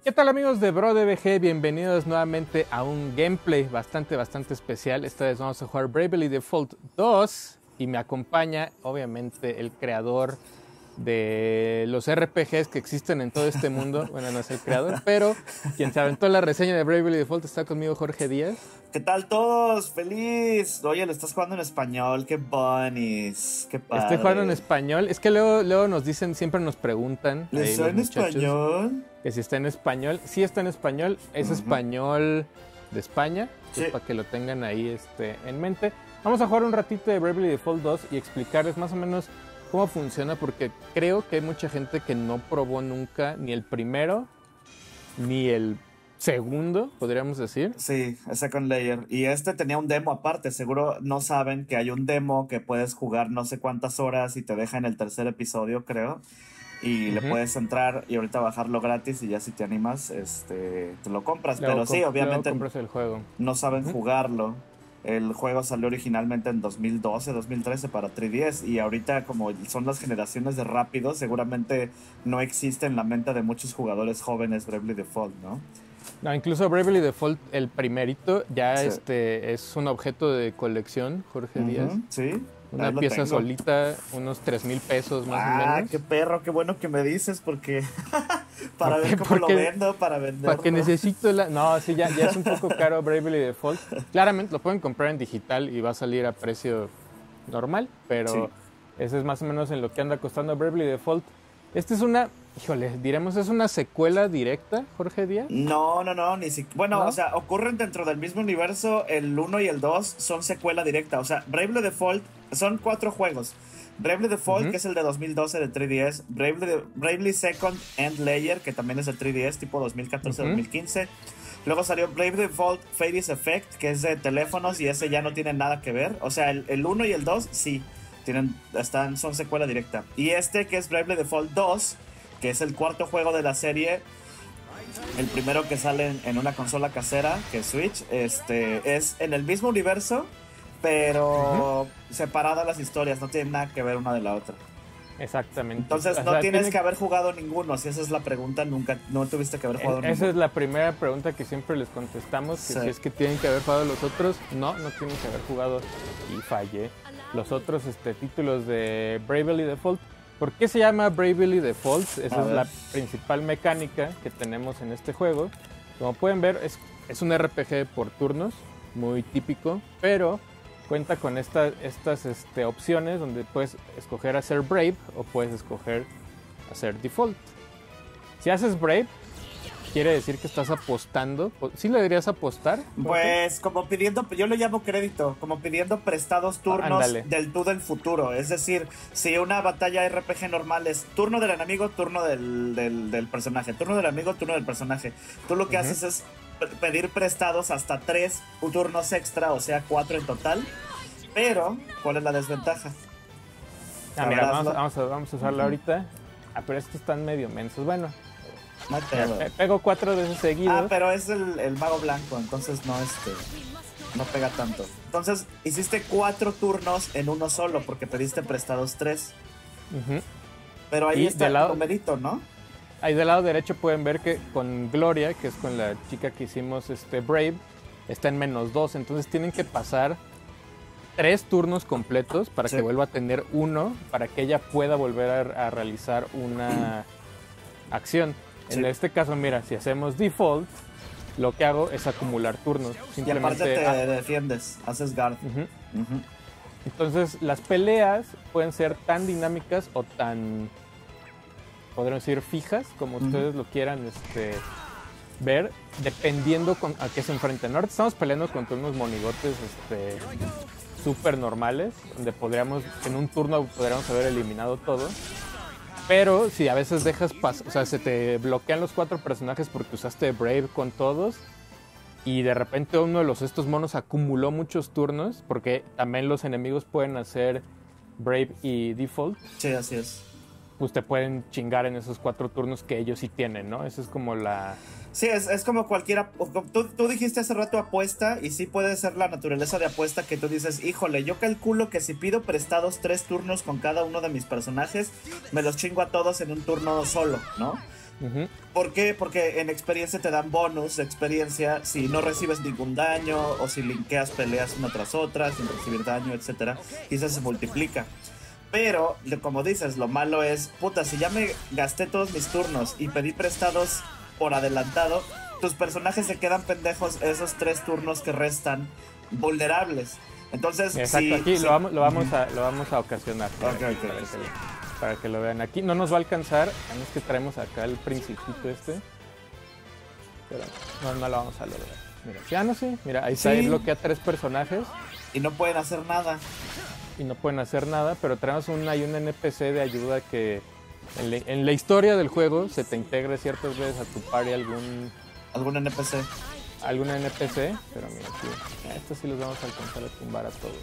¿Qué tal amigos de BroDBG? Bienvenidos nuevamente a un gameplay bastante especial. Esta vez vamos a jugar Bravely Default 2 y me acompaña obviamente el creador de los RPGs que existen en todo este mundo. Bueno, no es el creador, pero quien se aventó la reseña de Bravely Default está conmigo, Jorge Díaz. ¿Qué tal todos? ¡Feliz! Oye, lo estás jugando en español, qué bunnies, qué padre. Estoy jugando en español. Es que luego nos dicen, siempre nos preguntan. ¿Está en español? Que si está en español. Sí está en español. Es español de España. Sí. Para que lo tengan ahí en mente. Vamos a jugar un ratito de Bravely Default 2 y explicarles más o menos cómo funciona, porque creo que hay mucha gente que no probó nunca ni el primero ni el segundo, podríamos decir. Sí, el Second Layer. Y tenía un demo aparte. Seguro no saben que hay un demo que puedes jugar no sé cuántas horas y te deja en el tercer episodio, creo. Y le puedes entrar y ahorita bajarlo gratis y ya si te animas, te lo compras. Pero sí, obviamente compras el juego. No saben jugarlo. El juego salió originalmente en 2012, 2013 para 3DS y ahorita como son las generaciones de rápido, seguramente no existe en la mente de muchos jugadores jóvenes Bravely Default, ¿no? No, incluso Bravely Default, el primerito, ya sí. Es un objeto de colección, Jorge Díaz. Sí. Una pieza solita, unos 3,000 pesos más o menos. Qué perro, qué bueno que me dices, porque para ver cómo lo vendo, para venderlo. Para que necesito No, sí, ya es un poco caro Bravely Default. Claramente lo pueden comprar en digital y va a salir a precio normal, pero sí. Ese es más o menos en lo que anda costando Bravely Default. Esta es una... Híjole, diremos, ¿es una secuela directa, Jorge Díaz? No, ni siquiera. Bueno, ¿no? O sea, ocurren dentro del mismo universo. El 1 y el 2 son secuela directa. O sea, Bravely Default son 4 juegos. Bravely Default, que es el de 2012 de 3DS. Bravely Second End Layer, que también es de 3DS, tipo 2014-2015. Luego salió Bravely Default Fades Effect, que es de teléfonos y ese ya no tiene nada que ver. O sea, el 1 y el 2 sí, son secuela directa. Y que es Bravely Default 2, que es el cuarto juego de la serie, el primero que sale en una consola casera, que es Switch, es en el mismo universo, pero separadas las historias, no tienen nada que ver una de la otra. Exactamente. Entonces no tienes que haber jugado ninguno, si esa es la pregunta, no tuviste que haber jugado ninguno. Esa es la primera pregunta que siempre les contestamos, que si es que tienen que haber jugado los otros, no tienen que haber jugado, y fallé. Los otros títulos de Bravely Default. ¿Por qué se llama Bravely Default? Esa es la principal mecánica que tenemos en este juego. Como pueden ver, es un RPG por turnos, muy típico, pero cuenta con estas opciones donde puedes escoger hacer Brave o puedes escoger hacer Default. Si haces Brave, quiere decir que estás apostando. ¿Sí le dirías apostar? Pues como pidiendo, yo lo llamo crédito, como pidiendo prestados turnos del tú del futuro. Es decir, si una batalla RPG normal es turno del enemigo, turno del personaje, turno del enemigo, turno del personaje, tú lo que haces es pedir prestados hasta 3 turnos extra, o sea 4 en total. Pero, ¿cuál es la desventaja? Mira, vamos a usarla ahorita. Pero estos están medio mensos. Bueno, pego 4 veces seguidos. Pero es el mago blanco, entonces no pega tanto. Entonces hiciste 4 turnos en uno solo porque pediste prestados 3. Pero ahí está el numerito, ¿no? Ahí del lado derecho pueden ver que con Gloria, que es con la chica que hicimos Brave, está en -2. Entonces tienen que pasar 3 turnos completos para que vuelva a tener 1, para que ella pueda volver a realizar una acción. En este caso, mira, si hacemos Default, lo que hago es acumular turnos. Simplemente, y aparte te defiendes, haces guard. Entonces, las peleas pueden ser tan dinámicas o tan, podríamos decir, fijas, como ustedes lo quieran ver, dependiendo a qué se enfrenten. Ahora estamos peleando contra unos monigotes súper normales, donde en un turno podríamos haber eliminado todo. Pero si a veces dejas pasar, o sea, se te bloquean los 4 personajes porque usaste Brave con todos y de repente uno de estos monos acumuló muchos turnos, porque también los enemigos pueden hacer Brave y Default. Sí, así es. Pues te pueden chingar en esos 4 turnos que ellos sí tienen, ¿no? Eso es como la... Sí, es como cualquiera. Tú dijiste hace rato apuesta, y sí puede ser la naturaleza de apuesta que tú dices, híjole, yo calculo que si pido prestados 3 turnos con cada uno de mis personajes, me los chingo a todos en un turno solo, ¿no? Ujú. ¿Por qué? Porque en experiencia te dan bonus de experiencia si no recibes ningún daño o si linkeas peleas una tras otra sin recibir daño, etcétera. Quizás se multiplica. Pero, como dices, lo malo es, puta, si ya me gasté todos mis turnos y pedí prestados por adelantado, tus personajes se quedan pendejos esos 3 turnos que restan vulnerables. Entonces, Exacto, aquí si- lo vamos a ocasionar Ok, ok, para que lo vean. Aquí no nos va a alcanzar, a menos que traemos acá el principito este. Pero no lo vamos a lograr. Mira, ya no sé, mira, ahí está, Sí. ahí bloquea 3 personajes y no pueden hacer nada. y no pueden hacer nada, pero traemos hay un NPC de ayuda que en la historia del juego se te integre ciertas veces a tu party Algún NPC. algún NPC, pero mira aquí, a estos sí los vamos a alcanzar a tumbar a todos.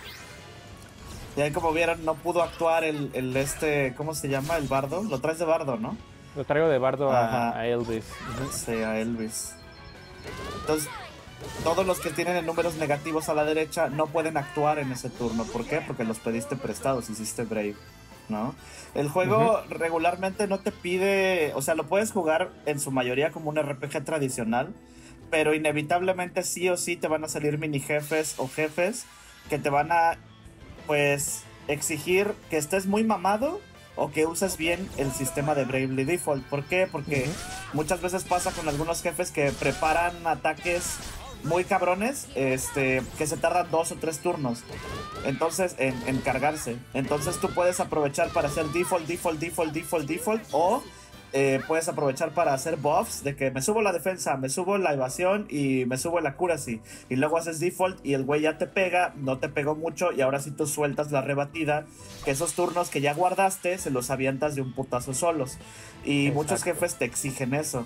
Y ahí como vieron, no pudo actuar el ¿cómo se llama? El bardo. Lo traes de bardo, ¿no? Lo traigo de bardo Ajá. a Elvis. Sí, a Elvis. Entonces, todos los que tienen números negativos a la derecha no pueden actuar en ese turno. ¿Por qué? Porque los pediste prestados, hiciste Brave, ¿no? El juego regularmente no te pide, o sea, lo puedes jugar en su mayoría como un RPG tradicional, pero inevitablemente sí o sí te van a salir mini jefes o jefes que te van a, pues, exigir que estés muy mamado o que uses bien el sistema de Bravely Default. ¿Por qué? Porque muchas veces pasa con algunos jefes que preparan ataques muy cabrones, que se tardan 2 o 3 turnos. Entonces, en cargarse. Entonces tú puedes aprovechar para hacer default, o puedes aprovechar para hacer buffs de que me subo la defensa, me subo la evasión y me subo el accuracy. Y luego haces default y el güey ya te pega, no te pegó mucho y ahora sí tú sueltas la rebatida, que esos turnos que ya guardaste se los avientas de un putazo solos. Y Exacto. muchos jefes te exigen eso.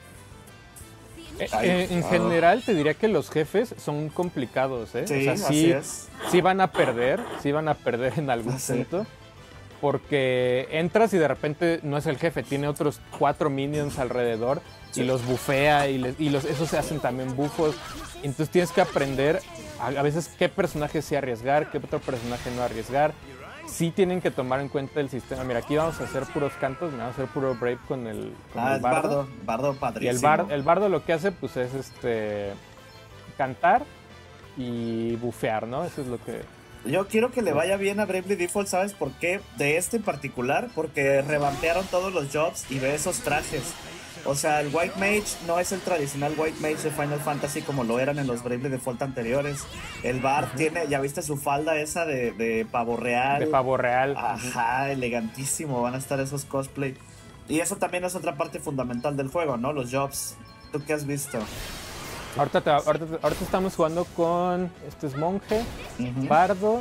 En general te diría que los jefes son complicados, ¿eh? Sí, o sea, así es. sí van a perder en algún Sí. punto. Porque entras y de repente no es el jefe, tiene otros 4 minions alrededor y los bufea esos se hacen también bufos. Entonces tienes que aprender a veces qué personaje sí arriesgar, qué otro personaje no arriesgar. Sí tienen que tomar en cuenta el sistema. Mira, aquí vamos a hacer puros cantos, vamos a hacer puro Brave con el bardo. Bardo Y padrísimo. el bardo lo que hace pues es cantar y bufear, ¿no? Eso es lo que... Yo quiero que le vaya bien a Bravely Default, ¿sabes por qué? De este en particular, porque revampearon todos los jobs y ve esos trajes. O sea, el White Mage no es el tradicional White Mage de Final Fantasy como lo eran en los Bravely Default anteriores. El Bard tiene, ya viste su falda esa de pavo real. De pavo real. Ajá, elegantísimo, van a estar esos cosplay. Y eso también es otra parte fundamental del juego, ¿no? Los jobs. ¿Tú qué has visto? Ahorita estamos jugando con este es monje, bardo,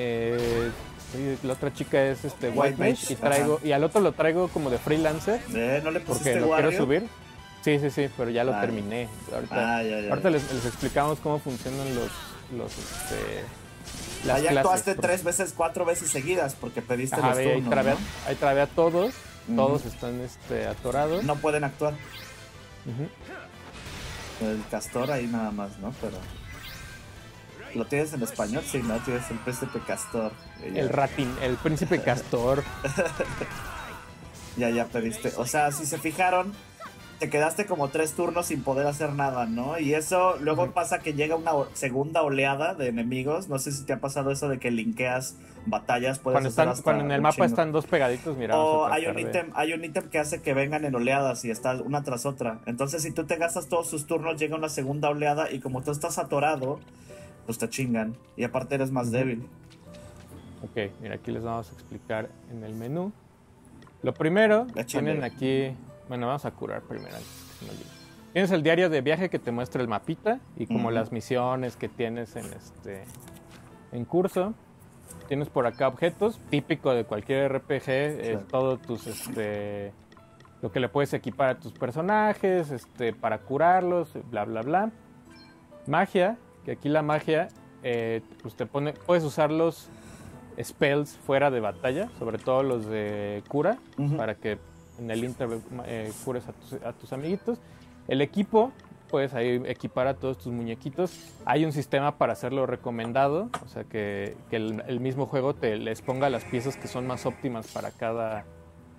y la otra chica es White Mage y al otro lo traigo como de freelancer ¿No le pusiste porque lo Wario? quiero subir. Sí, pero ya lo terminé. Ahorita les explicamos cómo funcionan las ya actuaste clases. 3 veces, 4 veces seguidas porque pediste Ajá, los turnos, ahí trabé a todos. Todos están atorados. No pueden actuar. Ujú. El castor ahí nada más, ¿no? Pero... ¿Lo tienes en español? Sí, ¿no? Tienes el príncipe castor. El ratín, el príncipe castor. Ya pediste. O sea, si se fijaron, te quedaste como 3 turnos sin poder hacer nada, ¿no? Y eso luego pasa que llega una segunda oleada de enemigos. No sé si te ha pasado eso de que linkeas batallas. Puedes Cuando en el mapa están 2 pegaditos, mira. O hay un ítem que hace que vengan en oleadas y está una tras otra. Entonces, si tú te gastas todos sus turnos, llega una segunda oleada y como tú estás atorado, pues te chingan. Y aparte eres más débil. Ok, mira, aquí les vamos a explicar en el menú. Lo primero, tienen aquí... Bueno, vamos a curar primero. Tienes el diario de viaje que te muestra el mapita y como las misiones que tienes en curso. Tienes por acá objetos, típico de cualquier RPG, todo tus lo que le puedes equipar a tus personajes, para curarlos, bla bla bla. Magia, que aquí la magia pues puedes usar los spells fuera de batalla, sobre todo los de cura, para que en el interval cures a tus amiguitos. El equipo, puedes ahí equipar a todos tus muñequitos. Hay un sistema para hacerlo recomendado, o sea que el mismo juego les ponga las piezas que son más óptimas para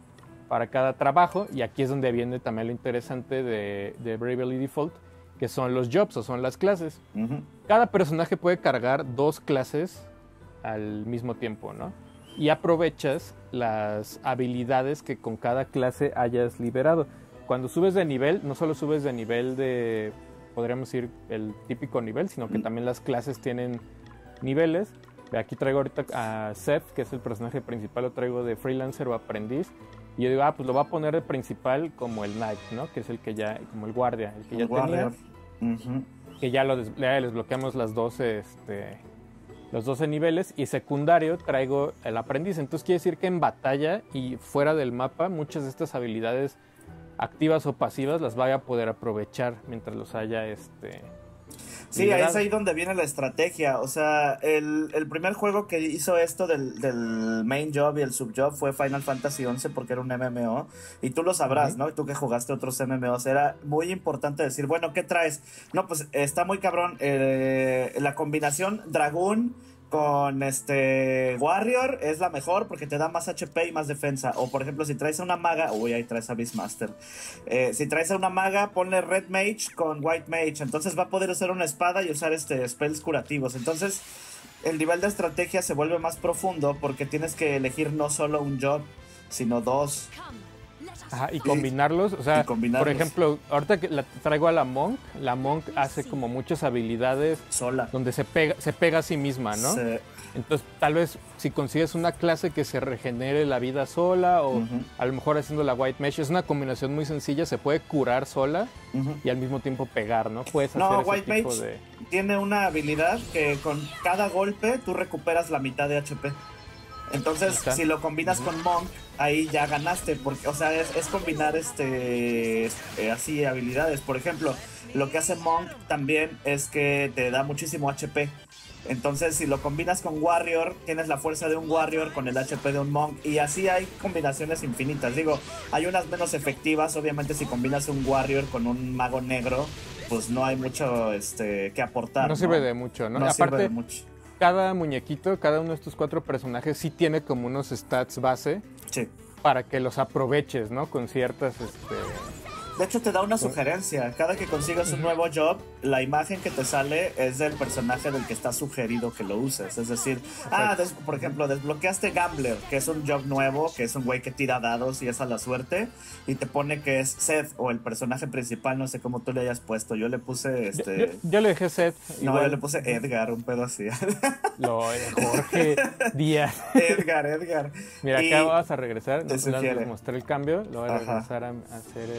para cada trabajo, y aquí es donde viene también lo interesante de Bravely Default, que son los jobs o son las clases. Cada personaje puede cargar 2 clases al mismo tiempo, ¿no? Y aprovechas las habilidades que con cada clase hayas liberado. Cuando subes de nivel, no solo subes de nivel de, podríamos decir, el típico nivel, sino que también las clases tienen niveles. Aquí traigo ahorita a Seth, que es el personaje principal, lo traigo de freelancer o aprendiz. Y yo digo, pues lo voy a poner de principal como el Knight, ¿no? Que es el que ya, como el guardia, el que ya tenía. Que ya le desbloqueamos los 12 niveles. Y secundario traigo el aprendiz. Entonces quiere decir que en batalla y fuera del mapa, muchas de estas habilidades activas o pasivas las vaya a poder aprovechar mientras los haya Sí, liberado. es ahí donde viene la estrategia. O sea, el primer juego que hizo esto del main job y el subjob fue Final Fantasy XI, porque era un MMO. Y tú lo sabrás, ¿no? Y tú que jugaste otros MMOs, era muy importante decir, bueno, ¿qué traes? No, pues está muy cabrón. La combinación Dragón con Warrior es la mejor porque te da más HP y más defensa. O por ejemplo, si traes a una maga, uy, ahí traes a Beastmaster. Si traes a una maga, ponle Red Mage con White Mage. Entonces va a poder usar una espada y usar spells curativos. Entonces el nivel de estrategia se vuelve más profundo porque tienes que elegir no solo un job, sino 2. Ajá, y combinarlos, o sea, por ejemplo, ahorita que traigo a la Monk hace como muchas habilidades sola, donde se pega a sí misma, ¿no? Sí. Entonces, tal vez si consigues una clase que se regenere la vida sola, o a lo mejor haciendo la White Mesh, es una combinación muy sencilla, se puede curar sola y al mismo tiempo pegar, ¿no? Puedes hacer ese White tipo Mage tiene una habilidad que con cada golpe tú recuperas la mitad de HP. Entonces, si lo combinas con Monk, ahí ya ganaste, porque, o sea, es combinar así habilidades. Por ejemplo, lo que hace Monk también es que te da muchísimo HP. Entonces, si lo combinas con Warrior, tienes la fuerza de un Warrior con el HP de un Monk, y así hay combinaciones infinitas. Digo, hay unas menos efectivas, obviamente si combinas un Warrior con un mago negro, pues no hay mucho que aportar. No sirve de mucho, ¿no? No aparte, sirve de mucho. Cada muñequito, cada uno de estos 4 personajes sí tiene como unos stats base para que los aproveches, ¿no? Con ciertas... De hecho, te da una sugerencia. Cada que consigas un nuevo job, la imagen que te sale es del personaje del que está sugerido que lo uses. Es decir, por ejemplo, desbloqueaste Gambler, que es un job nuevo, que es un güey que tira dados y es a la suerte, y te pone que es Seth, o el personaje principal, no sé cómo tú le hayas puesto. Yo le puse Yo le dejé Seth. No, igual. Yo le puse Edgar, un pedo así. Jorge Díaz. Edgar. Mira, acá vas a regresar. Les mostré el cambio. Lo voy a regresar a hacer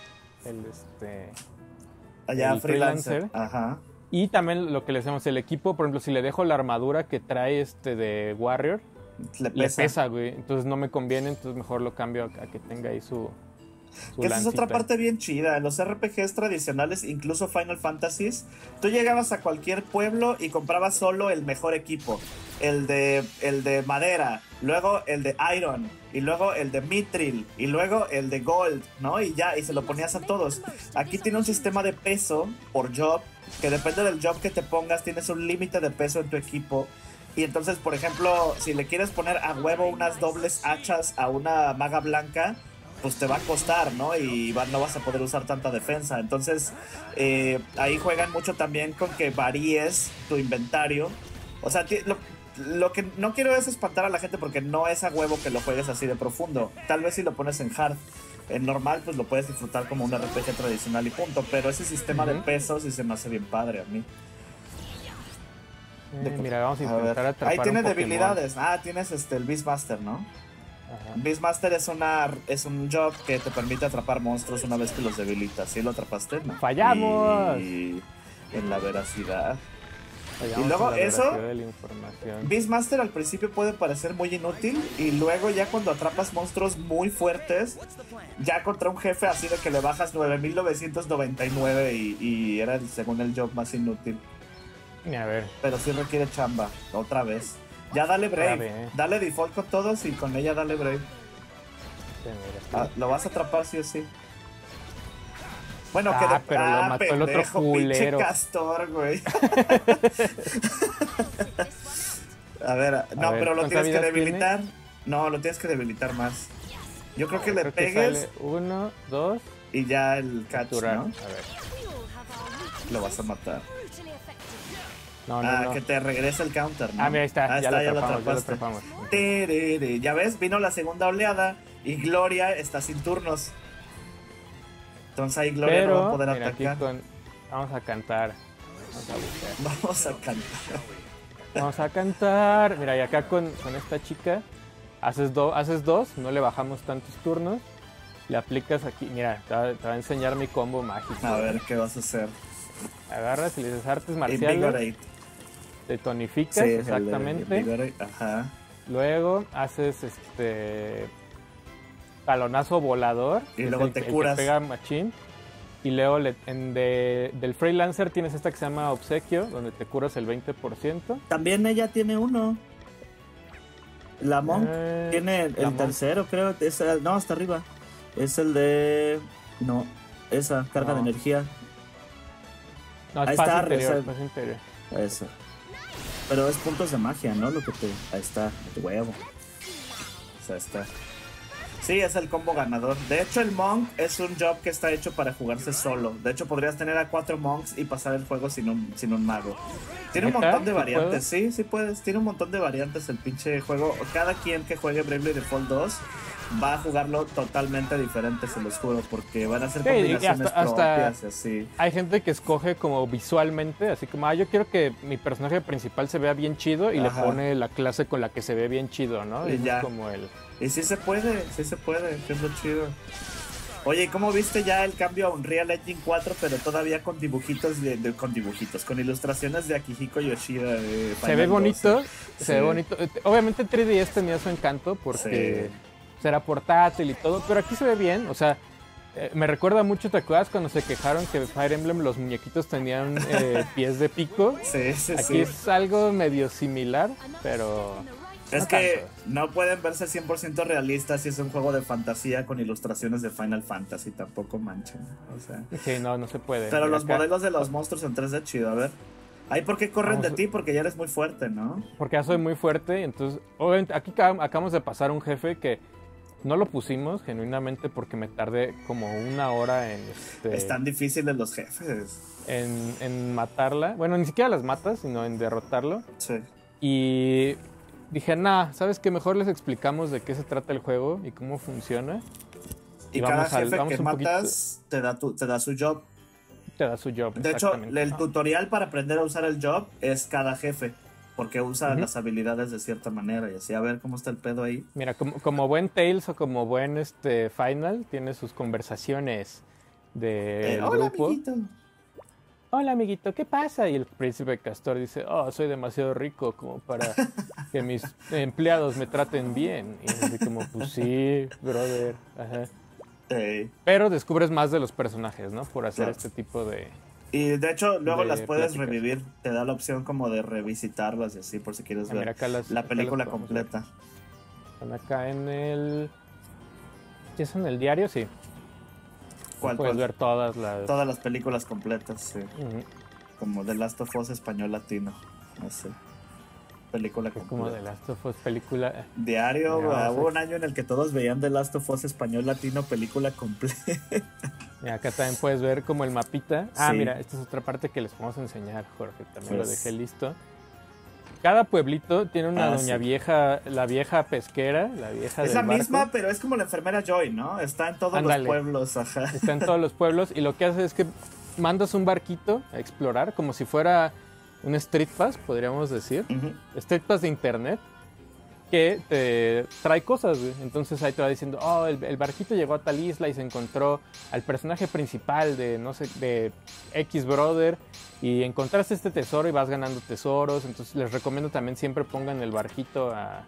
el freelancer. Ajá. Y también lo que le hacemos, el equipo, por ejemplo, si le dejo la armadura que trae de Warrior, le pesa, güey. Entonces no me conviene, entonces mejor lo cambio a que tenga ahí su que esa es otra parte bien chida. En los RPGs tradicionales, incluso Final Fantasies, tú llegabas a cualquier pueblo y comprabas solo el mejor equipo. El de madera, luego el de iron, y luego el de mithril, y luego el de gold, ¿no? Y ya, y se lo ponías a todos. Aquí tiene un sistema de peso por job, que depende del job que te pongas, tienes un límite de peso en tu equipo. Y entonces, por ejemplo, si le quieres poner a huevo unas dobles hachas a una maga blanca, pues te va a costar, ¿no? Y no vas a poder usar tanta defensa. Entonces, ahí juegan mucho también con que varíes tu inventario. O sea, lo que no quiero es espantar a la gente, porque no es a huevo que lo juegues así de profundo. Tal vez si lo pones en hard. En normal, pues lo puedes disfrutar como un RPG tradicional y punto. Pero ese sistema de pesos sí se me hace bien padre a mí. Mira, vamos a intentar atrapar ahí tiene un debilidades. Tienes el Beastmaster, ¿no? Ajá. Beastmaster es un job que te permite atrapar monstruos una vez que los debilitas. ¿Sí lo atrapaste? ¿No? ¡Fallamos! Y en la veracidad. Fallamos. Y luego eso, de la información. Beastmaster al principio puede parecer muy inútil, y luego ya cuando atrapas monstruos muy fuertes, ya contra un jefe así de que le bajas 9999 y era según el job más inútil. A ver. Pero sí requiere chamba, otra vez. Ya dale Brave, dale default con todos y con ella dale Brave. Lo vas a atrapar sí o sí. Bueno, pero lo mató el otro culero. Pinche castor, güey. A ver, pero lo tienes que debilitar. No, lo tienes que debilitar más. Yo creo que le Creo que pegues sale 1, 2, y ya el catch, capturar. ¿no? A ver. Lo vas a matar. No, no. Que te regrese el counter, ¿no? Mira, ahí está. Ya lo atrapaste. atrapamos. Terere. Ya ves, vino la segunda oleada y Gloria está sin turnos. Entonces ahí Gloria no va a poder mira, atacar. Vamos a cantar. Vamos a cantar. Vamos a cantar. Mira, y acá con esta chica haces dos, no le bajamos tantos turnos. Le aplicas aquí, mira, te va a enseñar mi combo mágico. A ver qué vas a hacer. Agarras y le dices artes marciales. Invigorate. Te tonificas, Sí, exactamente. Ajá. Luego haces talonazo volador. Y luego te curas. El que pega machín. Y luego del Freelancer tienes esta que se llama Obsequio, donde te curas el 20%. También ella tiene uno. La Monk tiene el tercero, creo. No, hasta arriba. Es el de... No, esa, carga de energía. No, es ahí paz está, paz interior. Eso. Pero es puntos de magia, ¿no? Ahí está, huevo. O sea, está. Sí, es el combo ganador. De hecho, el Monk es un job que está hecho para jugarse solo. De hecho, podrías tener a 4 Monks y pasar el juego sin un mago. Tiene un montón de variantes. Sí, sí puedes. Tiene un montón de variantes el pinche juego. Cada quien que juegue Bravely Default 2 va a jugarlo totalmente diferente, se los juro, porque van a ser combinaciones propias y así. Hay gente que escoge como visualmente, así como, yo quiero que mi personaje principal se vea bien chido y le pone la clase con la que se ve bien chido, ¿no? Y ya. Es como Y sí se puede, que es lo chido. Oye, ¿cómo viste ya el cambio a Unreal Engine 4, pero todavía con dibujitos, con ilustraciones de Akihiko Yoshida? Se ve bonito, se ve bonito. Obviamente 3DS tenía su encanto porque era portátil y todo, pero aquí se ve bien, o sea, me recuerda mucho, ¿te acuerdas cuando se quejaron que Fire Emblem los muñequitos tenían pies de pico? Sí. Aquí es algo medio similar, pero... Es que no pueden verse 100% realistas si es un juego de fantasía con ilustraciones de Final Fantasy, tampoco manchen. O sea. Sí, no se puede. Pero los modelos de los monstruos en 3D chido, a ver. ¿Ahí por qué corren de ti? Porque ya eres muy fuerte, ¿no? Porque ya soy muy fuerte, entonces, obviamente, aquí acabamos de pasar un jefe que no lo pusimos genuinamente porque me tardé como 1 hora en... Están difíciles los jefes. En matarla. Bueno, ni siquiera las matas, sino en derrotarlo. Sí. Y... dije, ¿sabes qué? Mejor les explicamos de qué se trata el juego y cómo funciona. Y cada jefe que matas te da su job. Te da su job, de hecho, el tutorial para aprender a usar el job es cada jefe. Porque usa las habilidades de cierta manera y así. A ver cómo está el pedo ahí. Mira, como buen Tails o como buen Final, tiene sus conversaciones de hola, grupo. Amiguito. Hola, amiguito, ¿qué pasa? Y el príncipe Castor dice, soy demasiado rico como para que mis empleados me traten bien. Y así como, pues sí, brother. Ajá. Pero descubres más de los personajes, ¿no? Por hacer este tipo de... Y de hecho, luego las puedes revivir. Te da la opción como de revisitarlas y así, por si quieres ver la película completa. Están acá en el... ¿Sí es en el diario? Sí. ¿Cuál? Puedes ver todas las películas completas, sí. Como The Last of Us español latino. No sé. Película completa. Como The Last of Us película. Diario, hubo un año en el que todos veían The Last of Us español latino, película completa. Y acá también puedes ver como el mapita. Mira, esta es otra parte que les podemos enseñar, Jorge. También lo dejé listo. Cada pueblito tiene una doña vieja, la vieja pesquera, la vieja es del la misma, pero es como la enfermera Joy, ¿no? Está en todos los pueblos, ajá. Está en todos los pueblos y lo que hace es que mandas un barquito a explorar como si fuera un Street Pass, podríamos decir. Street Pass de internet que te trae cosas, güey. Entonces ahí te va diciendo, el barquito llegó a tal isla y se encontró al personaje principal de, no sé, de X Brother y encontraste este tesoro y vas ganando tesoros. Entonces les recomiendo también siempre pongan el barquito a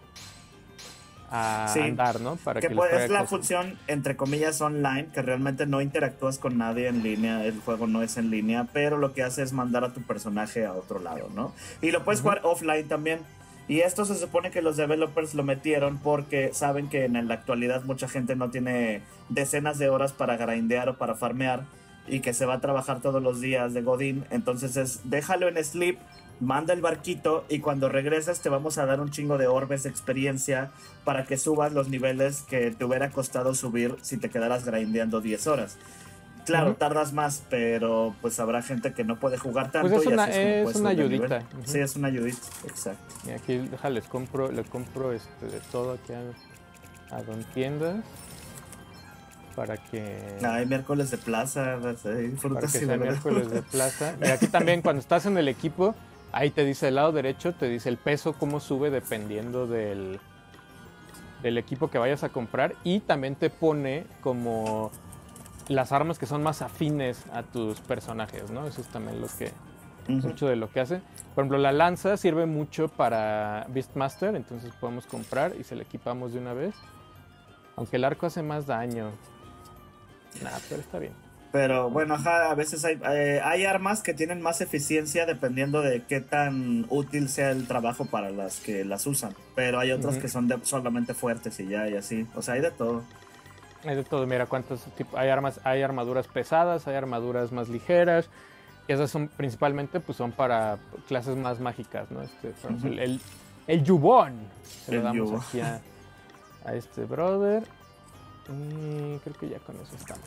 andar, ¿no? Para que es la función, entre comillas, online, que realmente no interactúas con nadie en línea, el juego no es en línea, pero lo que hace es mandar a tu personaje a otro lado, ¿no? Y lo puedes jugar offline también. Y esto se supone que los developers lo metieron porque saben que en la actualidad mucha gente no tiene decenas de horas para grindear o para farmear y que se va a trabajar todos los días de Godín. Entonces déjalo en sleep manda el barquito y cuando regresas te vamos a dar un chingo de orbes de experiencia para que subas los niveles que te hubiera costado subir si te quedaras grindeando 10 horas. Claro, tardas más, pero pues habrá gente que no puede jugar tanto. Pues es una ayudita. Sí, es una ayudita, exacto. Y aquí, le compro de todo aquí a Don Tiendas. Para que... Hay miércoles de plaza, para que sea miércoles de plaza. Y aquí también cuando estás en el equipo, ahí te dice el lado derecho, te dice el peso, cómo sube dependiendo del equipo que vayas a comprar. Y también te pone como las armas que son más afines a tus personajes, ¿no? Eso es también lo que... mucho de lo que hace. Por ejemplo, la lanza sirve mucho para Beastmaster, entonces podemos comprar y se le equipamos de una vez. Aunque el arco hace más daño. Nah, pero está bien. Pero bueno, a veces hay armas que tienen más eficiencia dependiendo de qué tan útil sea el trabajo para las que las usan. Pero hay otras que son solamente fuertes y ya, y así. O sea, hay de todo. Hay de todo, mira cuántos tipos. Hay armaduras pesadas, hay armaduras más ligeras. Y esas son principalmente, pues son para clases más mágicas, ¿no? El Yubón. Se lo damos aquí a este brother. Y creo que ya con eso estamos.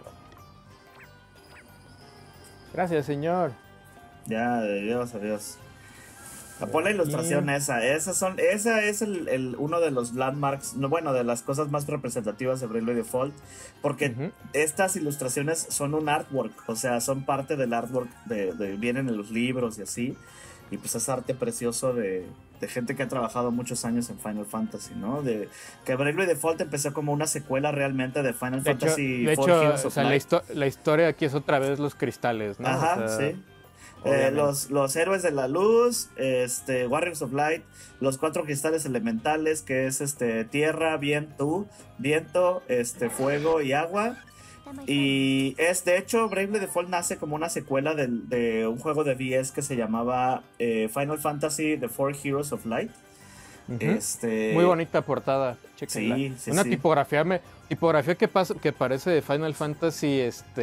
Gracias, señor. Ya, adiós. Pon la ilustración esa es uno de los landmarks, de las cosas más representativas de Bravely Default, porque estas ilustraciones son un artwork, o sea, son parte del artwork vienen en los libros y así, y pues es arte precioso de gente que ha trabajado muchos años en Final Fantasy, ¿no? Que Bravely Default empezó como una secuela realmente de Final Fantasy IV Heroes of Light. La historia aquí es otra vez los cristales, ¿no? Ajá, sí. Los héroes de la luz, Warriors of Light, los 4 cristales elementales, que es tierra, viento, fuego y agua. Y de hecho, Bravely Default nace como una secuela de un juego de DS que se llamaba Final Fantasy The 4 Heroes of Light. Muy bonita portada, chequenla. Sí, una tipografía que parece de Final Fantasy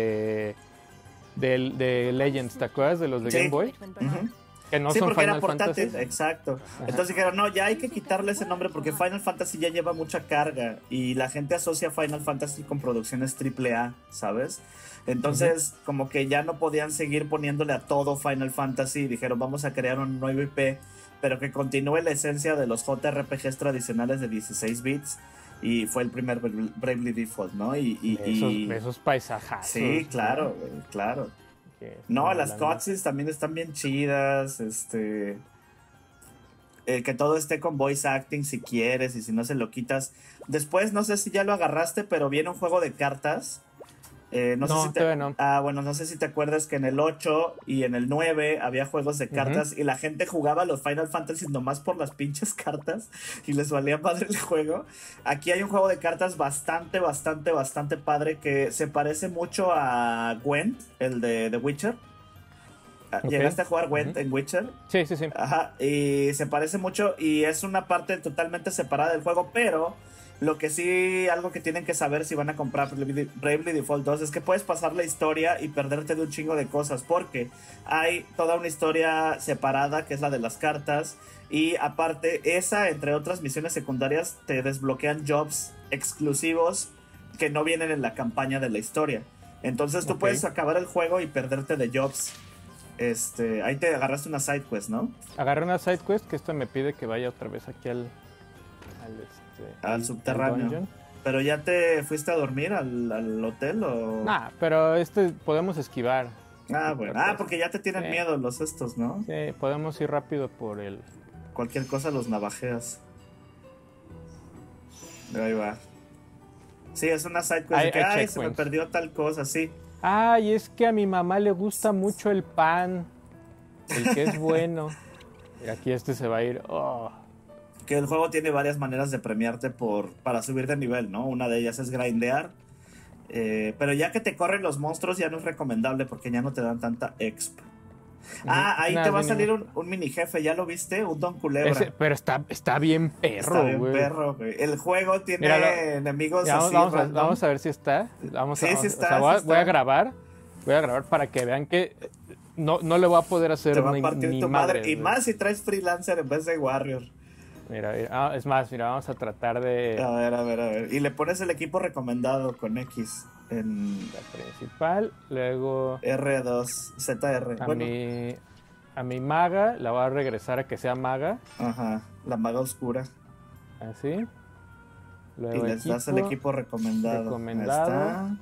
de Legends, ¿te acuerdas de los de Game Boy? Que no son porque Final era portátil, Fantasy. exacto. Entonces dijeron, no, ya hay que quitarle ese nombre porque Final Fantasy ya lleva mucha carga y la gente asocia Final Fantasy con producciones AAA, ¿sabes? Entonces, como que ya no podían seguir poniéndole a todo Final Fantasy y dijeron, vamos a crear un nuevo IP, pero que continúe la esencia de los JRPGs tradicionales de 16 bits. Y fue el primer Bravely Default, ¿no? Esos paisajazos. Sí, claro, ¿no? Claro. No, las cutscenes también están bien chidas, que todo esté con voice acting si quieres y si no se lo quitas. Después, no sé si ya lo agarraste, pero viene un juego de cartas. No sé si te acuerdas que en el 8 y en el 9 había juegos de cartas y la gente jugaba los Final Fantasy nomás por las pinches cartas y les valía madre el juego. Aquí hay un juego de cartas bastante padre que se parece mucho a Gwent, el de The Witcher. ¿Llegaste a jugar Gwent en Witcher? Sí. Ajá, y se parece mucho y es una parte totalmente separada del juego, pero... Lo que sí, algo que tienen que saber si van a comprar Bravely Default 2 es que puedes pasar la historia y perderte de un chingo de cosas, porque hay toda una historia separada que es la de las cartas y aparte esa, entre otras misiones secundarias, te desbloquean jobs exclusivos que no vienen en la campaña de la historia. Entonces tú puedes acabar el juego y perderte de jobs. Ahí te agarraste una side quest, ¿no? Agarré una side quest que esto me pide que vaya otra vez aquí al subterráneo. ¿Pero ya te fuiste a dormir al hotel o...? Nah, pero podemos esquivar. Bueno. Porque ya te tienen miedo los estos, ¿no? Sí, podemos ir rápido por el... Cualquier cosa los navajeas. Ahí va. Sí, es una side quest de que, se me perdió tal cosa, sí. Y es que a mi mamá le gusta mucho el pan. El que es bueno. Y aquí se va a ir... Que el juego tiene varias maneras de premiarte para subir de nivel, ¿no? Una de ellas es grindear. Pero ya que te corren los monstruos ya no es recomendable porque ya no te dan tanta exp. Ahí te va a salir un mini jefe, ¿ya lo viste? Un Don Culebra. Pero está bien perro, está bien perro, güey. El juego tiene enemigos así. Vamos a ver si está. Sí está. Voy a grabar para que vean que no le voy a poder hacer Te va a partir ni tu madre. madre. Y más si traes freelancer en vez de warrior. Mira, es más, mira, vamos a tratar de... A ver. Y le pones el equipo recomendado con X en La principal, luego R2, ZR. a mi maga la voy a regresar a que sea maga. Ajá, la maga oscura. Así. Y Luego les das el equipo recomendado. Ahí está.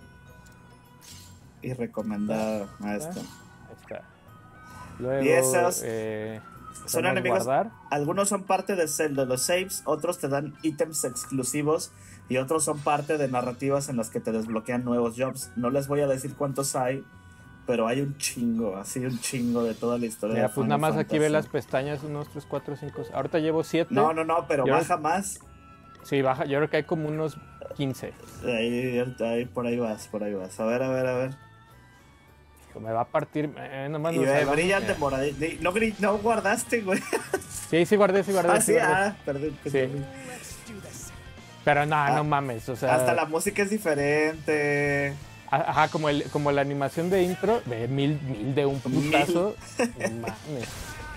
Y recomendado. Ahí está. Ahí está. Luego, Y esos son enemigos. Guardar. Algunos son parte de los saves, otros te dan ítems exclusivos y otros son parte de narrativas en las que te desbloquean nuevos jobs. No les voy a decir cuántos hay, pero hay un chingo, así un chingo de toda la historia. Mira, de pues Final nada más Fantasy. aquí ve las pestañas, 1, 2, 3, 4, 5. Ahorita llevo 7. No, pero baja más. Sí, baja. Yo creo que hay como unos 15. Ahí, por ahí vas. A ver. Me va a partir. Nomás Y brillan de moradito. No guardaste, güey. Sí, guardé. Perdón. Sí. Pero no mames, o sea... Hasta la música es diferente. Ajá, como la animación de intro, de mil de un putazo. No mames.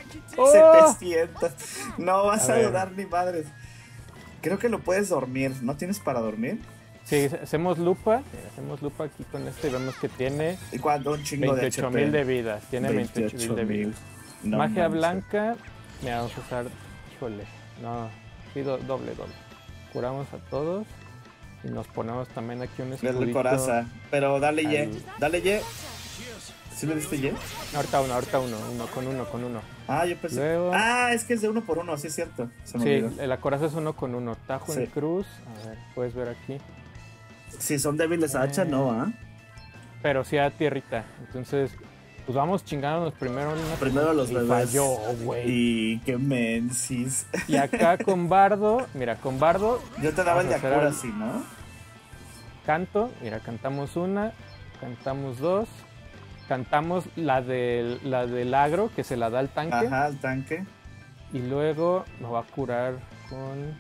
700. No vas a durar ni madres. Creo que lo puedes dormir. ¿No tienes para dormir? Sí, hacemos lupa aquí con y vemos que tiene ¿Y cuánto? Un chingo 28,000 de vidas. Tiene 28,000 de vidas. No Magia blanca, mira, vamos a usar, híjole, no, pido doble. Curamos a todos y nos ponemos también aquí un escudito. Del coraza, pero dale Y. ¿Sí le diste Y? Ahorita uno, con uno. Ah, yo pensé. Luego... es que es de 1 por 1, sí es cierto. Sí, la coraza es 1 con 1. Tajo en cruz, a ver, puedes ver aquí. Si son débiles a hacha, no, Pero sí a tierrita. Entonces, pues vamos chingándonos primero los bebés. Falló, güey. Y qué mensis. Y acá con Bardo, mira, yo te daba el de Akura así, ¿no? Canto, mira, cantamos una, cantamos 2, cantamos la del agro, que se la da al tanque. Ajá, al tanque. Y luego me va a curar con...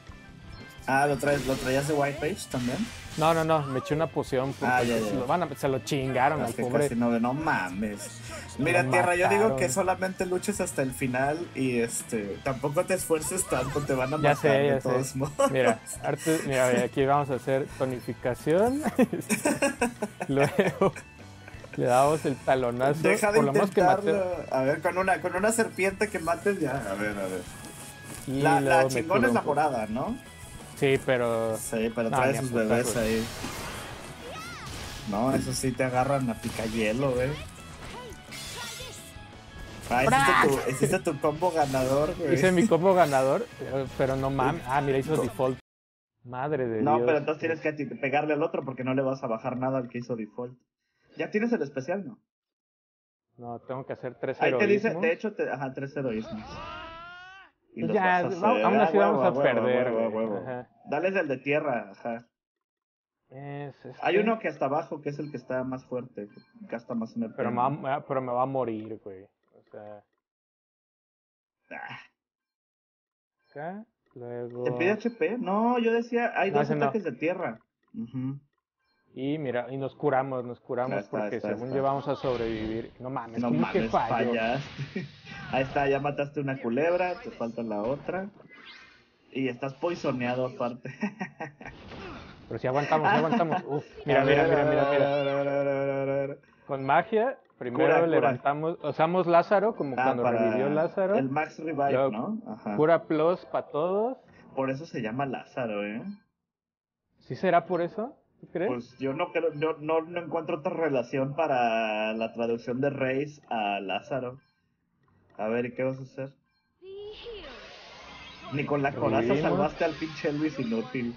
¿Lo traías de White Page también? No, me eché una poción porque se lo chingaron al pobre. No mames. Mira, Tierra, yo digo que solamente luches hasta el final y tampoco te esfuerces tanto, te van a matar de todos modos. Mira, aquí vamos a hacer tonificación. Luego le damos el talonazo. Deja de intentarlo. A ver, con una serpiente que mates ya. A ver. Y la chingona es la morada, ¿no? Sí, pero trae sus bebés ahí. No, eso sí te agarran a picayelo, güey. Hiciste tu combo ganador, güey. Hice mi combo ganador, pero no mames. Mira, hizo default. Madre de Dios. No, pero entonces tienes que pegarle al otro porque no le vas a bajar nada al que hizo default. Ya tienes el especial, ¿no? No, tengo que hacer 3 Ahí heroísmos. te dice, de hecho, 3 heroísmos. Pues ya, aún así vamos a perder. Dale el de tierra, ajá. Hay uno que hasta abajo, que es el que está más fuerte, que gasta más MP. Pero me va a morir, güey. O sea... Acá, luego... ¿Te pide HP? No, yo decía, hay 2 ataques de tierra. Y mira, y nos curamos porque según yo vamos a sobrevivir. No mames, que fallas. Ahí está, ya mataste una culebra, te falta la otra. Y estás poisoneado aparte. Pero si aguantamos. Uf, mira. Con magia, primero levantamos, usamos Lázaro, como cuando revivió Lázaro. El Max Revive, luego, ¿no? Ajá. Cura Plus para todos. Por eso se llama Lázaro, ¿eh? ¿Sí será por eso? ¿Tú crees? Pues yo no creo, no encuentro otra relación para la traducción de Reis a Lázaro. A ver, ¿y qué vas a hacer? Ni con la coraza salvaste al pinche Elvis inútil.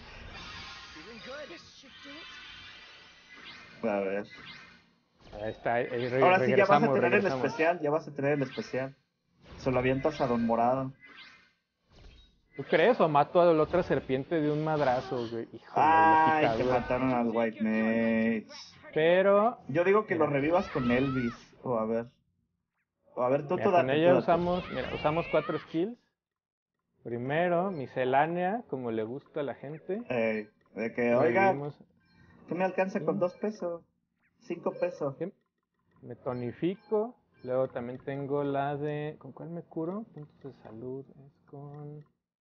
A ver. Ahí está. Ahora sí, ya vas a tener el especial. Se lo avientas a Don Morado. ¿Tú crees? ¿O mato a la otra serpiente de un madrazo, güey? Híjole, que mataron al White Mates. Pero... yo digo que lo revivas con Elvis. O a ver, tú mira, con ella usamos 4 skills. Primero, miscelánea, como le gusta a la gente. De que, oiga, ¿qué me alcanza con 2 pesos? 5 pesos. ¿Sí? Me tonifico. Luego también tengo la de... ¿Con cuál me curo? Puntos de salud. Es con...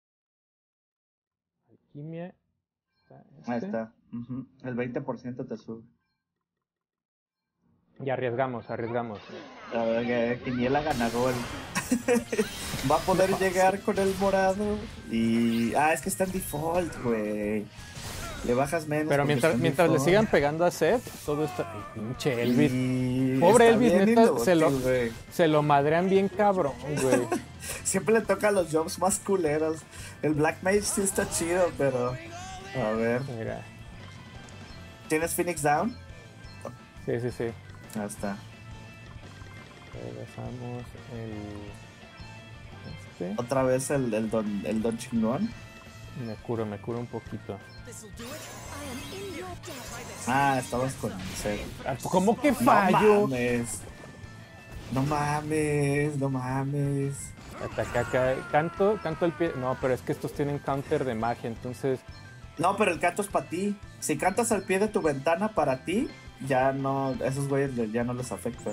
Alquimia. Ahí está. El 20% te sube. Y arriesgamos. A ver, Quiniela ganador. Va a poder llegar con el morado. Y. Es que está en default, güey. Le bajas menos. Pero mientras le sigan pegando a Seth, todo está. Ay, pinche Elvis. Pobre Elvis, neta, inútil, se lo madrean bien cabrón, güey. Siempre le toca a los jobs más culeros. El Black Mage sí está chido, pero. A ver. Mira. ¿Tienes Phoenix Down? Sí. Ya está. Regresamos el... Otra vez el don chingón. Me curo un poquito. Estabas con Seth. ¿Cómo que fallo? No mames. Ataca acá. Canto al pie. No, pero es que estos tienen counter de magia, entonces... No, pero el canto es para ti. Si cantas al pie de tu ventana para ti, ya no... Esos güeyes ya no les afecta.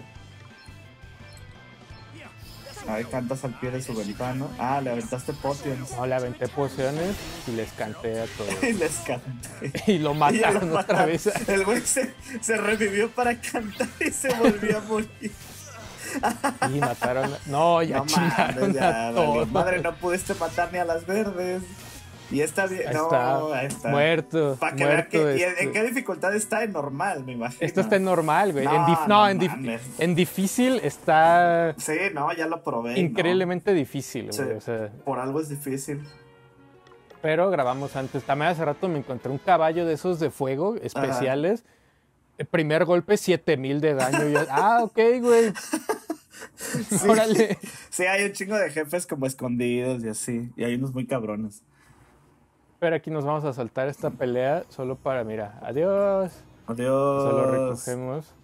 Ahí cantas al pie de su ventana. Le aventaste potions. No, le aventé pociones y les canté a todos. Y les canté. Y lo mataron otra vez. El güey se revivió para cantar y se volvió a morir. Y mataron. No, ya no chingaron a todos. Madre, no pudiste matar ni a las verdes. Y está bien. Ahí está. Muerto. Para que vean ¿en qué dificultad está? En normal, me imagino. Esto está en normal, güey. En difícil está. Sí, ya lo probé. Increíblemente difícil, güey. Sí, o sea, por algo es difícil. Pero grabamos antes. También hace rato me encontré un caballo de esos de fuego especiales. El primer golpe, 7000 de daño. Y ok, güey. Sí. Órale. Sí, hay un chingo de jefes como escondidos y así. Y hay unos muy cabrones. Pero aquí nos vamos a saltar esta pelea solo para, mira, adiós. Solo recogemos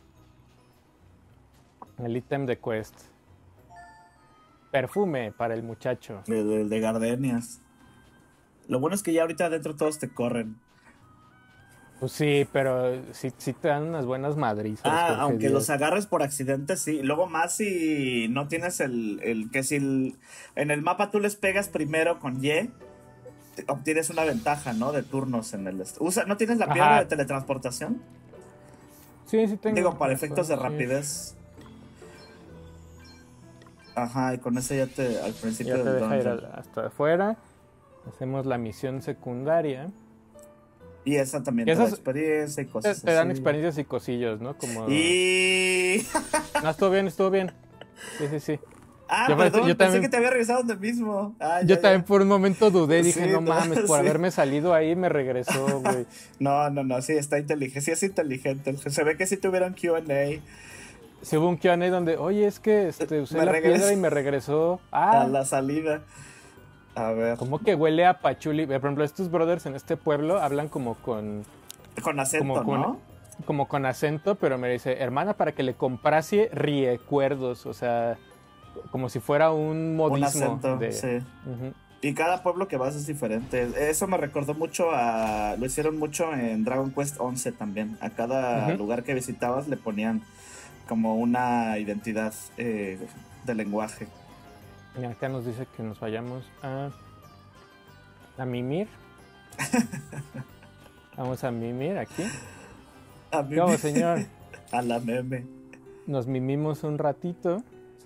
el ítem de quest. Perfume para el muchacho. El de gardenias. Lo bueno es que ya ahorita adentro todos te corren. Pues sí, pero sí te dan unas buenas madrizas. Aunque Dios. Los agarres por accidente, sí. Luego más si no tienes que si en el mapa tú les pegas primero con Y, obtienes una ventaja, ¿no? De turnos en el... ¿No tienes la piedra de teletransportación? Sí tengo. Digo, para efectos de rapidez. Y con eso ya al principio ya te deja ir hasta afuera. Hacemos la misión secundaria. Y esa también te da experiencia y cosas así. Te dan experiencias y cosillos, ¿no? Como... No, estuvo bien. Sí. Perdón, yo pensé que te había regresado donde mismo. Yo también por un momento dudé, dije, no mames, por haberme salido ahí me regresó, güey. No, sí, está inteligente, sí es inteligente. Se ve que sí tuvieron Q&A. Sí hubo un Q&A donde, oye, es que usé la piedra y me regresó a la salida. A ver. Como que huele a pachuli. Por ejemplo, estos brothers en este pueblo hablan como con acento, ¿no? Como con acento, pero me dice, hermana, para que le comprase recuerdos, o sea... Como si fuera un modismo. Un acento, sí. Y cada pueblo que vas es diferente. Eso me recordó mucho lo hicieron mucho en Dragon Quest 11 también. A cada lugar que visitabas le ponían como una identidad de lenguaje. Y acá nos dice que nos vayamos a mimir. Vamos a mimir aquí. ¿Cómo, señor? A la meme. Nos mimimos un ratito.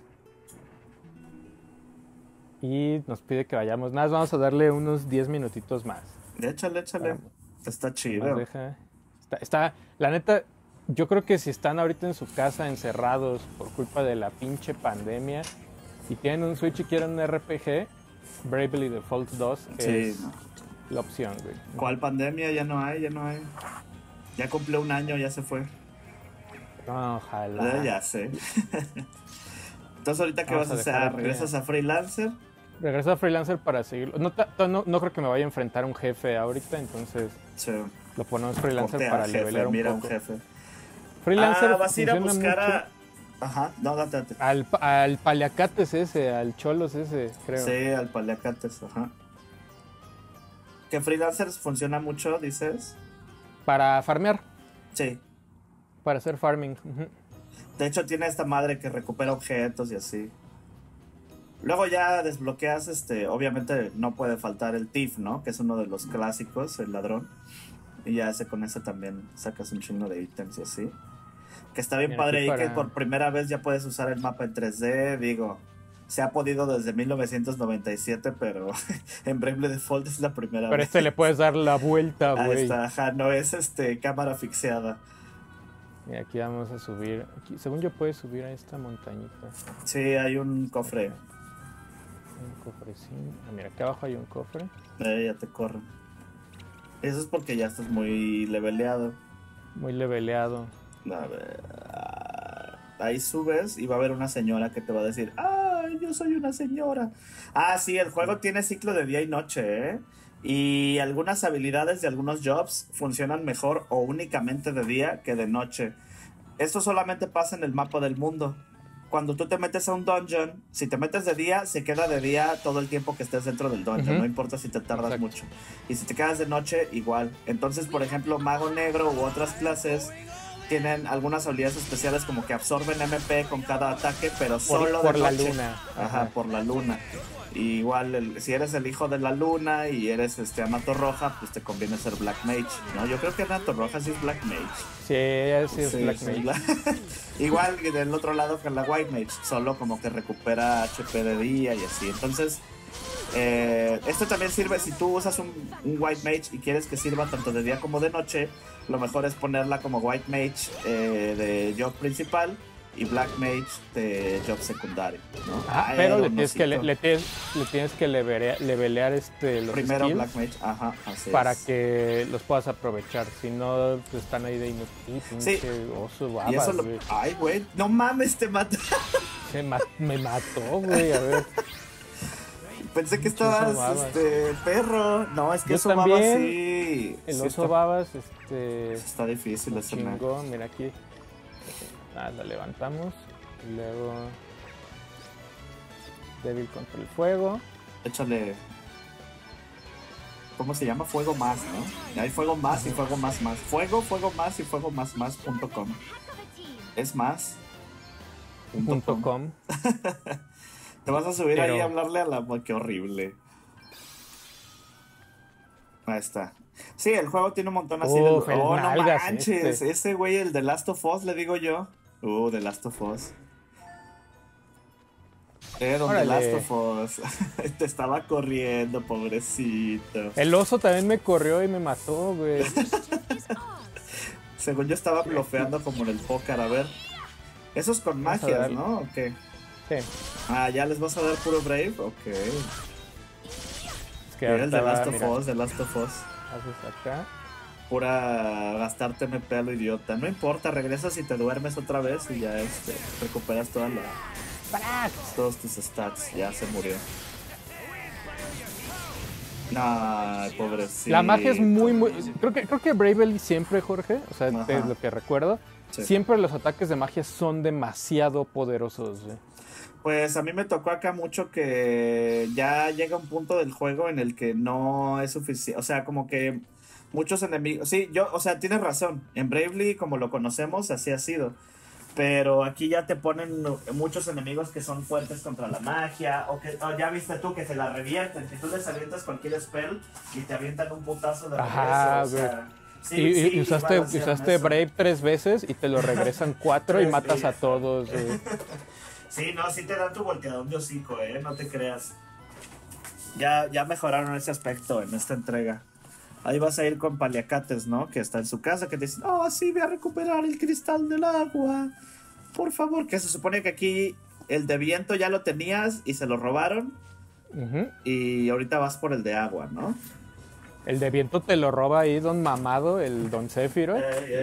Y nos pide que vayamos. Nada, vamos a darle unos 10 minutitos más. Échale. Está chido. La neta, yo creo que si están ahorita en su casa encerrados por culpa de la pinche pandemia y tienen un Switch y quieren un RPG, Bravely Default 2 es la opción, güey. ¿Cuál pandemia? Ya no hay. Ya cumplió un año, ya se fue. No, ojalá. Ya sé. Entonces, ¿ahorita qué vas a hacer? ¿Regresas a Freelancer? Regreso a Freelancer para seguirlo. No creo que me vaya a enfrentar a un jefe ahorita, entonces lo ponemos Freelancer para levelear un poco. Un jefe. Freelancer vas a ir a buscar date. Al Paliacates ese, al Cholos ese, creo. Sí, al Paliacates, ¿Que Freelancer funciona mucho, dices? Para farmear. Sí. Para hacer farming. De hecho, tiene esta madre que recupera objetos y así. Luego ya desbloqueas, obviamente no puede faltar el Thief, ¿no? Que es uno de los clásicos, el ladrón. Y ya con ese también sacas un chingo de ítems y así. Que está bien padre ahí que por primera vez ya puedes usar el mapa en 3D, digo. Se ha podido desde 1997, pero en Bravely Default es la primera vez. Pero le puedes dar la vuelta, güey. Ahí está, ajá, no es cámara fixeada. Y aquí vamos a subir. Aquí, según yo, puedes subir a esta montañita. Sí, hay un cofre. Un cofrecín. Ah, mira, acá abajo hay un cofre. Ya te corren. Eso es porque ya estás muy leveleado. Muy leveleado. A ver. Ahí subes y va a haber una señora que te va a decir: ¡ay, yo soy una señora! Ah, sí, el juego tiene ciclo de día y noche, ¿eh? Y algunas habilidades de algunos jobs funcionan mejor o únicamente de día que de noche. Esto solamente pasa en el mapa del mundo. Cuando tú te metes a un dungeon, si te metes de día, se queda de día todo el tiempo que estés dentro del dungeon. No importa si te tardas mucho. Y si te quedas de noche, igual. Entonces, por ejemplo, Mago Negro u otras clases tienen algunas habilidades especiales como que absorben MP con cada ataque, pero solo por de la noche. luna. Ajá, por la luna. Y igual, si eres el hijo de la luna y eres Amato Roja, pues te conviene ser Black Mage, ¿no? Yo creo que Amato Roja sí es Black Mage. Sí, ella sí es Black Mage. Igual que del otro lado que la White Mage, solo como que recupera HP de día y así. Entonces, esto también sirve si tú usas un White Mage y quieres que sirva tanto de día como de noche. Lo mejor es ponerla como White Mage de job principal y Black Mage de job secundario, ¿no? Pero le tienes que levelear los primero skills Black Mage, ajá, así para es. que los puedas aprovechar. Si no, pues están ahí de inútil, pinche oso babas, Y eso güey. Ay, güey, no mames, te mató. Me mató, güey, a ver. Pensé que estabas, perro. No, es que Yo eso también, babas sí. El sí oso babas, está difícil ese man. chingón, mira aquí. Lo levantamos. Y luego débil contra el fuego. Échale. ¿Cómo se llama? Fuego más, ¿no? Hay fuego más y fuego más más. Fuego más y fuego más.com. Es más. .com. Te vas a subir ahí a hablarle a la... ¡Qué horrible! Ahí está. Sí, el juego tiene un montón así de... ¡Oh, no manches! Ese güey, el de Last of Us, le digo yo. The Last of Us. Donde Last of Us. Te estaba corriendo, pobrecito. El oso también me corrió y me mató, güey. Según yo estaba blofeando como en el póker. A ver. Eso es con magias, ¿no? ¿O qué? Sí. ¿Ya les vas a dar puro Brave? Ok. Es que el de Last of Us, de Last of Us. Haces acá. Pura gastarte MP a lo idiota. No importa, regresas y te duermes otra vez y ya recuperas todos tus stats. Ya se murió. Ay, pobrecito. La magia es muy... Creo que Bravely siempre, Jorge, o sea, es lo que recuerdo, siempre los ataques de magia son demasiado poderosos, güey. Pues a mí me tocó acá mucho que ya llega un punto del juego en el que no es suficiente. O sea, como que muchos enemigos... Sí, tienes razón. En Bravely, como lo conocemos, así ha sido. Pero aquí ya te ponen muchos enemigos que son fuertes contra la magia. O ya viste tú que se la revierten. Que tú les avientas cualquier spell y te avientan un putazo de regreso. Ajá, güey. Usaste Brave 3 veces y te lo regresan 4 y matas a todos, güey. Sí, no, sí te dan tu volteadón de hocico, no te creas. Ya mejoraron ese aspecto en esta entrega. Ahí vas a ir con Paliacates, ¿no? Que está en su casa, que te dicen, sí, voy a recuperar el cristal del agua. Por favor, que se supone que aquí el de viento ya lo tenías y se lo robaron. Y ahorita vas por el de agua, ¿no? El de viento te lo roba ahí Don Mamado, el Don Sephiroth.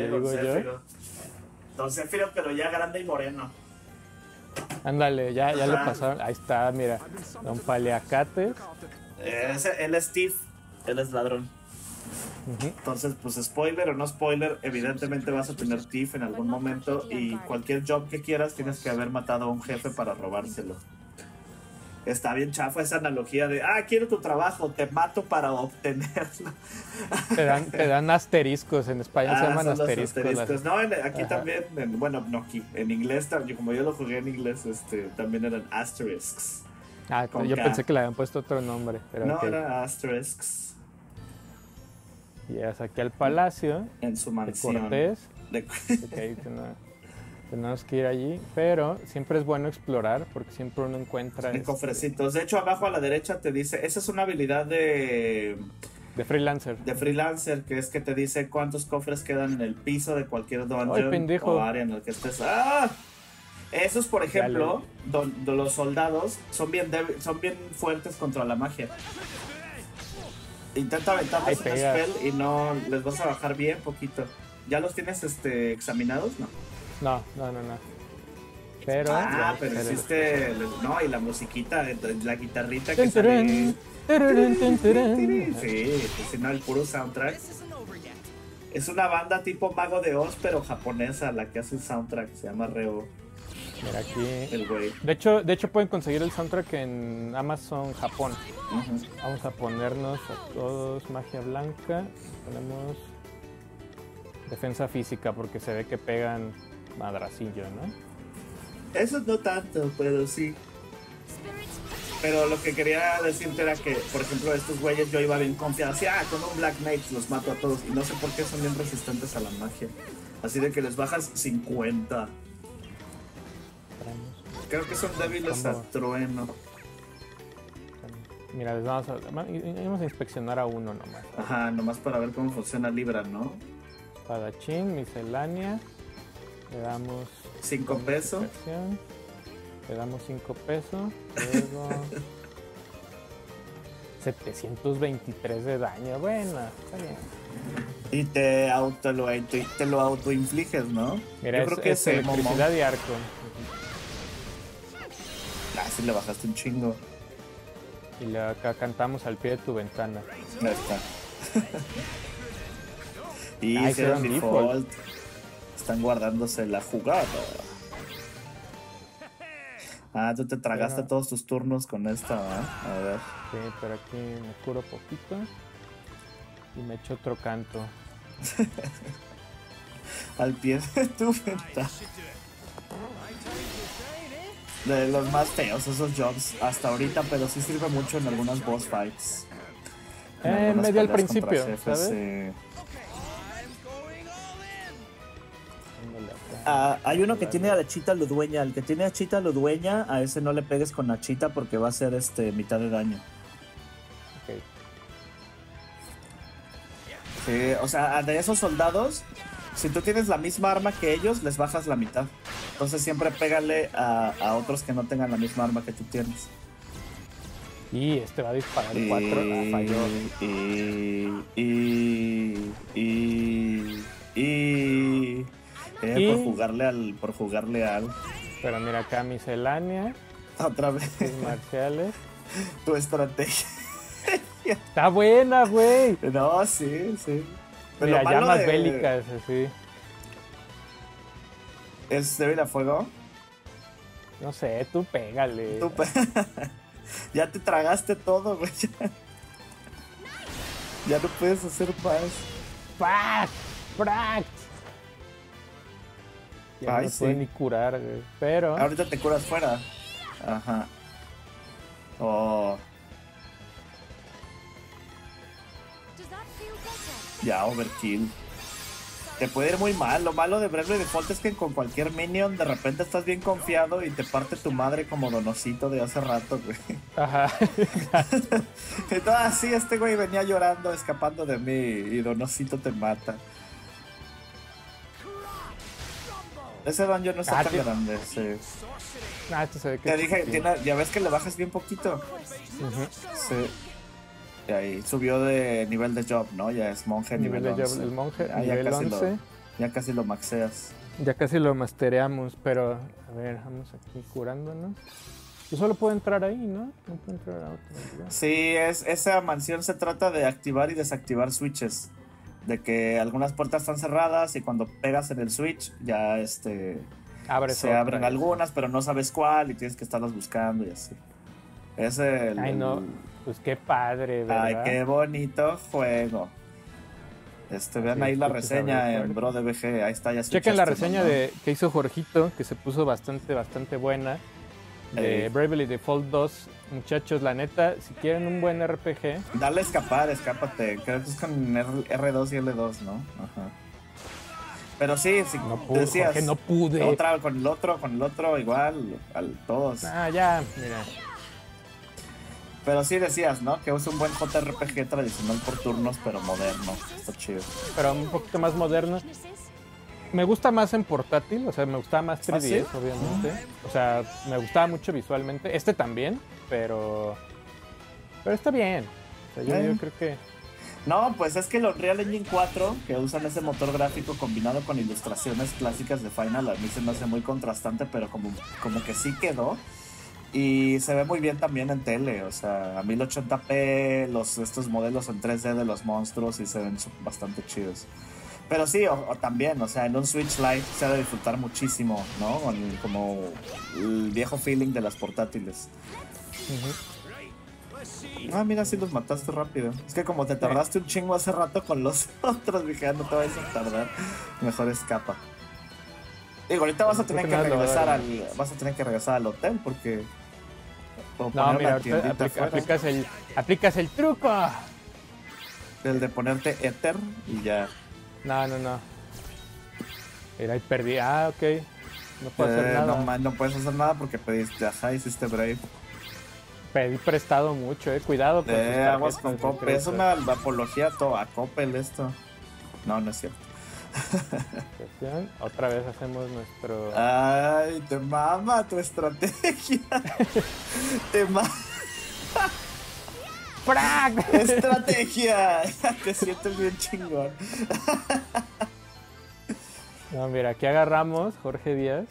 Don Sephiroth, pero ya grande y moreno. Ándale, ya le pasaron. Ahí está, mira. Don Paliacates. Él es Steve, él es ladrón. Entonces, pues spoiler o no spoiler, evidentemente vas a tener Thief en algún momento y cualquier job que quieras tienes que haber matado a un jefe para robárselo. Está bien chafa esa analogía de, quiero tu trabajo, te mato para obtenerlo. Te dan asteriscos, en España se llaman son los asteriscos. No, aquí también, bueno, no aquí, en inglés, como yo lo jugué en inglés, también eran asterisks. Yo pensé que le habían puesto otro nombre. Pero no, era asterisks. Llegas aquí al palacio en su mansión de Cortés. Okay, tenemos que ir allí, pero siempre es bueno explorar porque siempre uno encuentra cofrecitos. De hecho, abajo a la derecha te dice, esa es una habilidad de freelancer. De freelancer, que es que te dice cuántos cofres quedan en el piso de cualquier dungeon o área en el que estés. Esos, por ejemplo, los soldados son bien fuertes contra la magia. Intenta aventarles un spell y no les vas a bajar bien poquito. ¿Ya los tienes examinados? No. Pero pero hiciste. No, y la musiquita, la guitarrita que sale. Sí, si no, el puro soundtrack. Es una banda tipo Mago de Oz, pero japonesa, la que hace el soundtrack. Se llama Reo. Mira aquí. El güey. De hecho, pueden conseguir el soundtrack en Amazon Japón. Vamos a ponernos a todos magia blanca. Ponemos defensa física porque se ve que pegan madracillo, ¿no? Eso no tanto, pero sí. Pero lo que quería decirte era que, por ejemplo, estos güeyes yo iba bien confiado. Así, con un Black Knight los mato a todos. Y no sé por qué son bien resistentes a la magia. Así de que les bajas 50. Creo que son débiles a trueno. Mira, vamos a inspeccionar a uno nomás. Ajá, nomás para ver cómo funciona Libra, ¿no? Espadachín, miscelánea. Le damos 5 pesos. Le damos 5 pesos. Luego 723 de daño. Bueno, está bien. Y te lo autoinfliges, ¿no? Mira, yo creo que es electricidad y arco. Sí le bajaste un chingo. Y acá cantamos al pie de tu ventana. Ya está. Y hicieron default. Están guardándose la jugada. Tú te tragaste todos tus turnos con esta, ¿verdad? A ver. Sí, pero aquí me curo poquito. Y me echo otro canto. Al pie de tu ventana. De los más feos esos jobs hasta ahorita, pero sí sirve mucho en algunas boss fights. Medio al principio, jefes, ¿sabes? Hay uno que tiene a la chita ludueña. El que tiene a chita ludueña, a ese no le pegues con la chita porque va a ser mitad de daño. Okay. Sí, o sea, de esos soldados, si tú tienes la misma arma que ellos, les bajas la mitad. Entonces siempre pégale a otros que no tengan la misma arma que tú tienes. Y va a disparar 4. Falló. Por jugarle al. Pero mira acá miscelánea. Otra vez. Marciales. Tu estrategia. Está buena, güey. No, sí. Pero mira, llamas bélicas, así. ¿Es débil a fuego? No sé, tú pégale. Ya te tragaste todo, güey. Ya no puedes hacer más. ¡Fract! Ya no puede ni curar, güey. Pero ahorita te curas fuera. Ajá. Ya, overkill. Te puede ir muy mal. Lo malo de Bravely Default es que con cualquier minion de repente estás bien confiado y te parte tu madre como Donosito de hace rato, güey. Ajá. Entonces, sí, este güey venía llorando, escapando de mí y Donosito te mata. Ese dungeon no está tan grande, sí. Esto se ve que te dije, ya ves que le bajas bien poquito. Sí. Y ahí subió de nivel de job, ¿no? Ya es monje nivel 11. El monje nivel 11. Ya casi lo maxeas. Ya casi lo mastereamos, pero a ver, vamos aquí curándonos. Yo solo puedo entrar ahí, ¿no? No puedo entrar a otro lugar. Sí, esa mansión se trata de activar y desactivar switches. De que algunas puertas están cerradas y cuando pegas en el switch ya se abren algunas, pero no sabes cuál y tienes que estarlas buscando y así. Es el... Ay, no. Pues qué padre, ¿verdad? Ay, qué bonito juego. Vean ahí la reseña en BroDBG, ahí está, ya chequen la reseña que hizo Jorgito, que se puso bastante buena, de Bravely Default 2. Muchachos, la neta, si quieren un buen RPG... Dale a escapar, escápate, creo que es con R2 y L2, ¿no? Ajá. Pero sí, si no pude, decías... Jorge, no pude. Otra, con el otro, igual, todos. Ah, ya, mira. Pero sí decías, ¿no? Que es un buen JRPG tradicional por turnos, pero moderno. Está chido. Pero un poquito más moderno. Me gusta más en portátil, o sea, me gustaba más 3DS, ¿sí? Obviamente. O sea, me gustaba mucho visualmente. Este también, pero está bien. O sea, yo creo que... No, pues es que el Unreal Engine 4, que usan ese motor gráfico combinado con ilustraciones clásicas de Final, a mí se me hace muy contrastante, pero como que sí quedó. Y se ve muy bien también en tele, o sea, a 1080p, estos modelos en 3D de los monstruos y se ven bastante chidos. Pero sí, o también, o sea, en un Switch Lite se ha de disfrutar muchísimo, ¿no? Como el viejo feeling de las portátiles. Ah, mira, sí los mataste rápido. Es que como te tardaste un chingo hace rato con los otros, dije, no te vayas a tardar. Mejor escapa. Digo, ahorita vas a tener que regresar al hotel porque... No, mira, aplicas el truco. El de ponerte Ether y ya. No. Mira, ahí perdí. Ah, ok. No puedo hacer nada. No puedes hacer nada porque pediste, hiciste Brave. Pedí prestado mucho, cuidado. Aguas con Coppel. Es una apología a Coppel esto. No es cierto. Otra vez hacemos nuestro... Ay, te mama tu estrategia. Te mama. ¡Frac! ¡Estrategia! Te sientes bien chingón. No, mira, aquí agarramos Jorge Díaz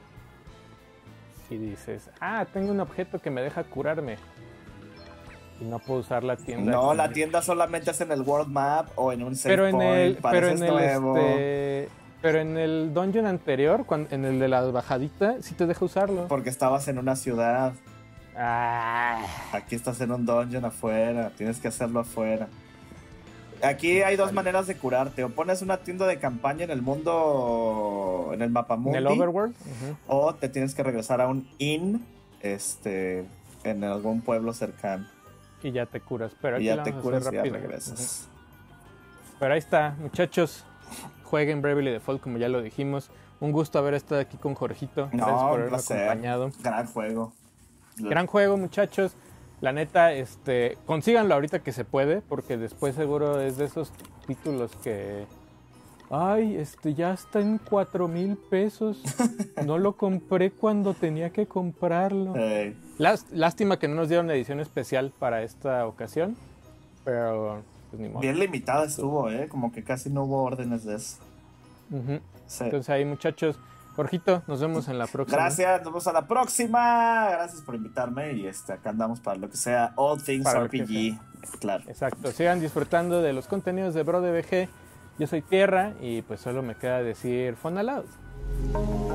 y dices, tengo un objeto que me deja curarme. Y no puedo usar la tienda. No, la tienda solamente es en el World Map o en un save point. Pero en el dungeon anterior, en el de la bajadita, sí te deja usarlo. Porque estabas en una ciudad. Aquí estás en un dungeon afuera. Tienes que hacerlo afuera. Aquí hay dos maneras de curarte. O pones una tienda de campaña en el mundo, en el mapamundi. En el overworld. O te tienes que regresar a un inn, en algún pueblo cercano. Y ya te curas. Pero aquí ya te curas y ya regresas. Pero ahí está, muchachos. Jueguen Bravely Default, como ya lo dijimos. Un gusto haber estado aquí con Jorgito. Gracias por haberme acompañado. Gran juego. Gran juego, muchachos. La neta, consíganlo ahorita que se puede, porque después seguro es de esos títulos que... Ay, ya está en 4,000 pesos. No lo compré cuando tenía que comprarlo. Hey. Lástima que no nos dieron edición especial para esta ocasión, pero pues ni modo. Bien limitada estuvo, como que casi no hubo órdenes de eso. Sí. Entonces ahí, muchachos, Jorgito, nos vemos en la próxima. Gracias, nos vemos a la próxima. Gracias por invitarme y acá andamos para lo que sea All Things para RPG. Claro. Exacto, sigan disfrutando de los contenidos de BroDBG. Yo soy Tierra y pues solo me queda decir Fun Aloud.